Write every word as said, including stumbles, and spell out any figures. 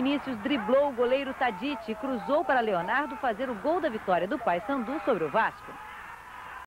Vinícius driblou o goleiro Tadite e cruzou para Leonardo fazer o gol da vitória do Paysandu sobre o Vasco.